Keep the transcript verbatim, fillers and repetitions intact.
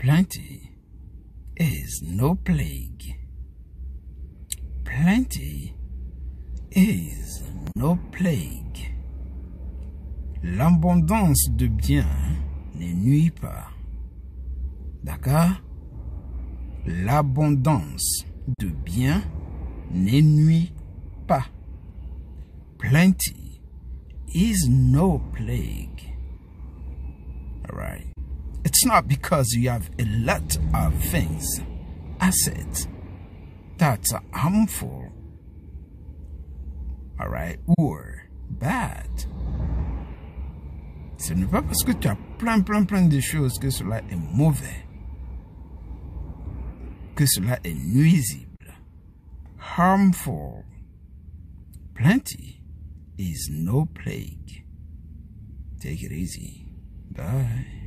Plenty is no plague. Plenty is no plague. L'abondance de biens ne nuit pas. D'accord? L'abondance de biens ne nuit pas. Plenty is no plague. All right. It's not because you have a lot of things, assets, that's harmful, all right, or bad. Ce n'est pas parce que tu as plein, plein, plein de choses que cela est mauvais, que cela est nuisible, harmful. Plenty is no plague. Take it easy. Bye.